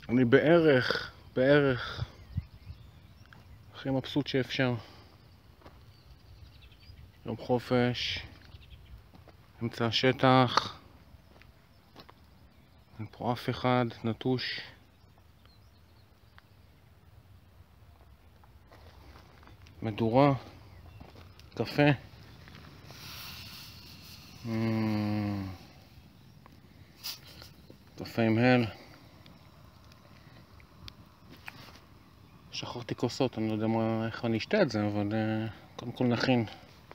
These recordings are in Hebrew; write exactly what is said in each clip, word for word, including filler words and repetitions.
אני בערך, בערך הכי מבסוט שאפשר. יום חופש, אמצע השטח, אין פה אף אחד, נטוש. מדורה, קפה. קפה עם הל. שכחתי כוסות, אני לא יודע מה, איך אני אשתה את זה, אבל uh, קודם כל נכין.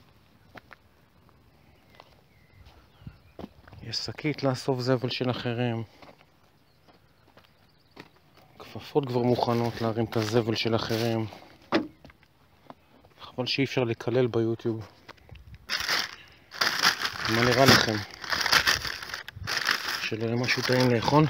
יש שקית לאסוף זבל של אחרים. כפפות כבר מוכנות להרים את הזבל של אחרים. חבל שאי אפשר לקלל ביוטיוב. מה נראה לכם? שלא יהיה משהו טעים לאכול?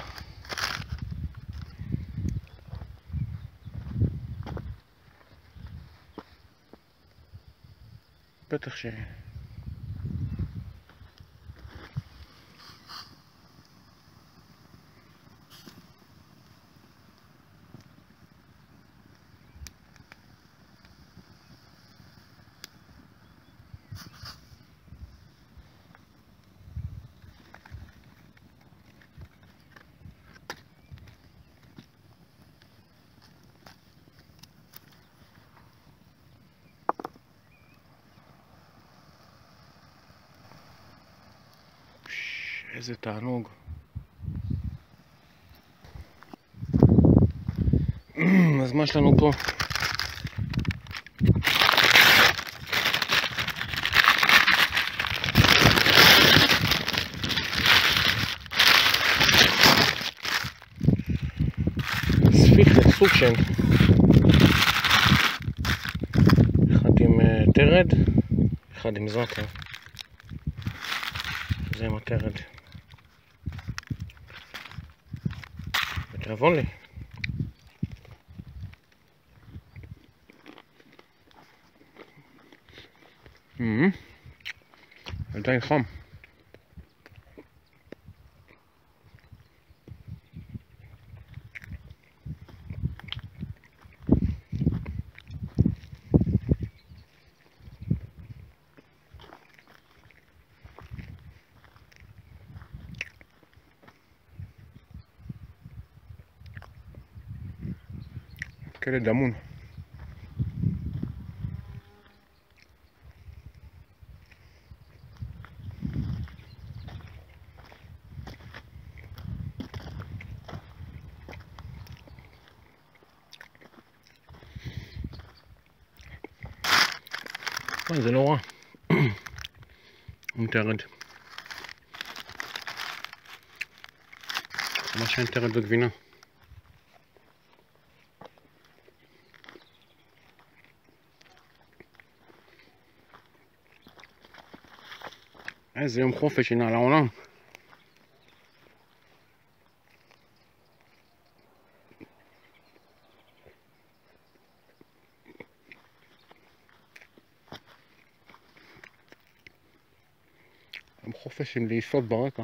בטח ש... איזה תענוג. אז מה יש לנו פה? ספיחה, סוג של אחד עם uh, תרד, אחד עם זאטה. זה עם התרד. תעבון לי. Mm-hmm. עדיין חם. כאלה דמון. זה לא רע. עם תרד. ממש אין תרד בגבינה. איזה יום חופש הנה על העולם. יום חופש עם לעיסות ברקע.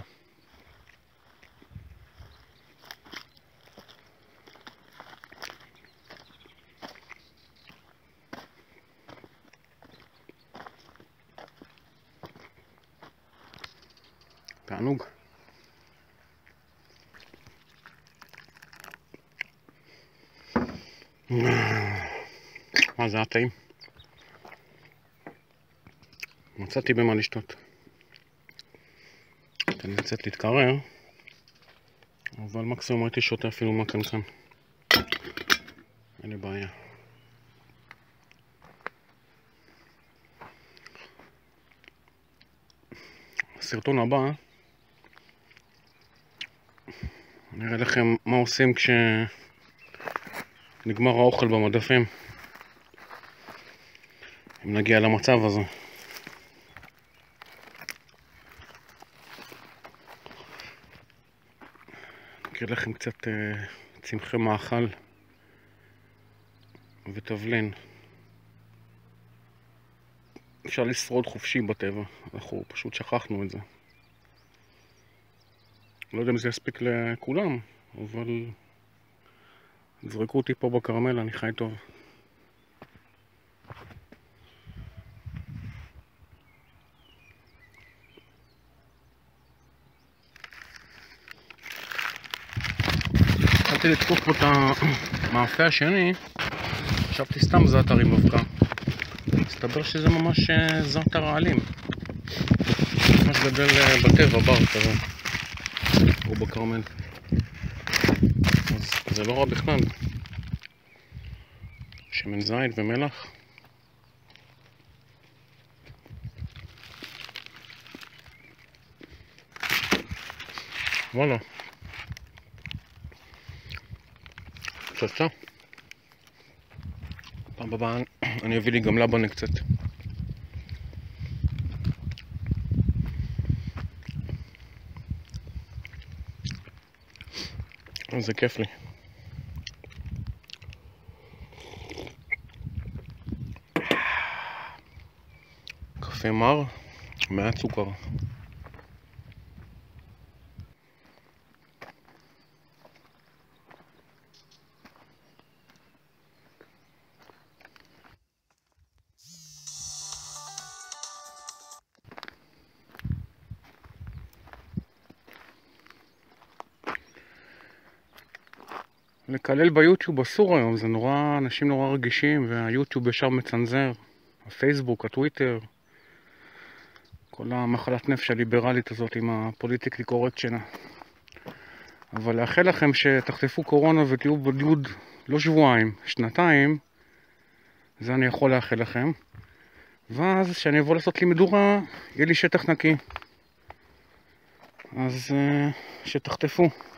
תענוג. מה זה היה טעים? מצאתי במה לשתות. אני קצת להתקרר, אבל מקסימום הייתי שותה אפילו מהקנקן. אין לי בעיה. הסרטון הבא אני אראה לכם מה עושים כשנגמר האוכל במדפים, אם נגיע למצב הזה. נקריא לכם קצת צמחי מאכל ותבלין. אפשר לשרוד חופשי בטבע, אנחנו פשוט שכחנו את זה. לא יודע אם זה יספיק לכולם, אבל זרקו אותי פה בקרמל, אני חי טוב. התחלתי לתקוף פה את המאפה השני, חשבתי סתם זעתר עם אבקה. מסתבר שזה ממש זעתר העלים. ממש גדל בטבע, בר כזה. או בקרמל. אז זה לא רע בכלל. שמן זית ומלח. וואלה. פצצה. פעם הבאה אני אביא לי גם לבנה קצת. זה כיף לי. קפה מר, מעט סוכר. לקלל ביוטיוב אסור היום, זה נורא, אנשים נורא רגישים, והיוטיוב ישר מצנזר, הפייסבוק, הטוויטר, כל המחלת נפש הליברלית הזאת עם הפוליטיקלי קורקט שלה. אבל לאחל לכם שתחטפו קורונה ותהיו בבידוד לא שבועיים, שנתיים, זה אני יכול לאחל לכם. ואז כשאני אבוא לעשות לי מדורה, יהיה לי שטח נקי. אז שתחטפו.